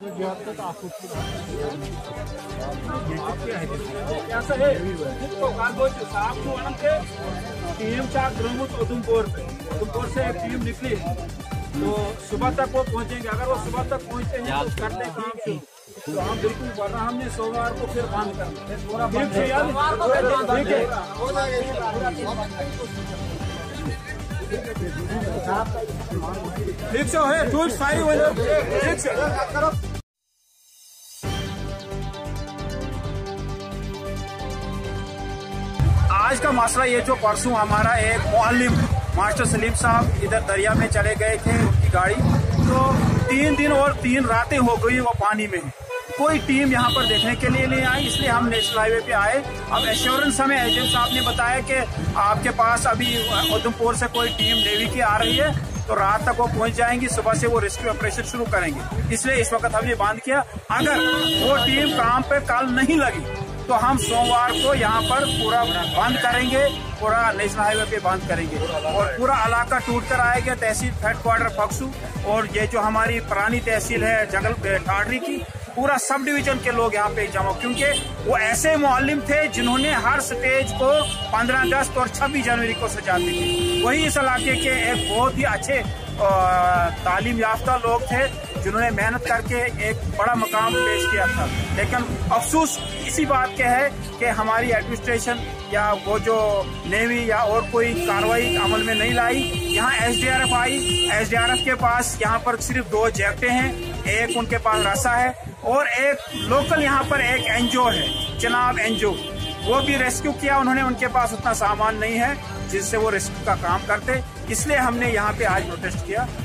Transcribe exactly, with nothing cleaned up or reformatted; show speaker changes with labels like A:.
A: Team द्रमुत Udhampur पे उधमपुर से एक टीम निकली तो सुबह तक वो पहुंचेंगे। अगर वो सुबह तक पहुंचते हैं तो करते काम शुरू, तो हम बिल्कुल वरना हमने सोमवार को फिर बंद करना। ठीक से है टू फाइव ठीक से। आज का मसला ये जो परसों हमारा एक मुअल्लिम मास्टर सलीम साहब इधर दरिया में चले गए थे, उनकी गाड़ी तो तीन दिन और तीन रातें हो गई वो पानी में। कोई टीम यहाँ पर देखने के लिए नहीं आई, इसलिए हम नेशनल हाईवे पे आए। अब एश्योरेंस हमें एजेंट साहब ने बताया कि आपके पास अभी उधमपुर से कोई टीम नेवी की आ रही है, तो रात तक वो पहुंच जाएंगी, सुबह से वो रेस्क्यू ऑपरेशन शुरू करेंगे। इसलिए इस वक्त हमने बंद किया। अगर वो टीम काम पे कल नहीं लगी तो हम सोमवार को यहाँ पर पूरा बंद करेंगे, पूरा नेशनल हाईवे पे बंद करेंगे और पूरा इलाका टूट कर आएगा। तहसील हेडक्वार्टर फगसू और ये जो हमारी पुरानी तहसील है जगल थाथरी की, पूरा सब डिवीजन के लोग यहाँ पे जमा, क्योंकि वो ऐसे मुअल्लिम थे जिन्होंने हर स्टेज को पंद्रह अगस्त और छब्बीस जनवरी को सजाते थे। वही इस इलाके के एक बहुत ही अच्छे तालीम याफ्ता लोग थे जिन्होंने मेहनत करके एक बड़ा मकाम पेश किया था। लेकिन अफसोस इसी बात के है कि हमारी एडमिनिस्ट्रेशन या वो जो नेवी या और कोई कार्रवाई अमल में नहीं लाई। यहाँ एस डी आर एफ आई, एस डी आर एफ के पास यहाँ पर सिर्फ दो जैकेटें हैं, एक उनके पास रस्सा है और एक लोकल यहाँ पर एक एनजीओ है चेनाब एनजीओ, वो भी रेस्क्यू किया। उन्होंने उनके पास उतना सामान नहीं है जिससे वो रेस्क्यू का काम करते, इसलिए हमने यहाँ पे आज प्रोटेस्ट किया।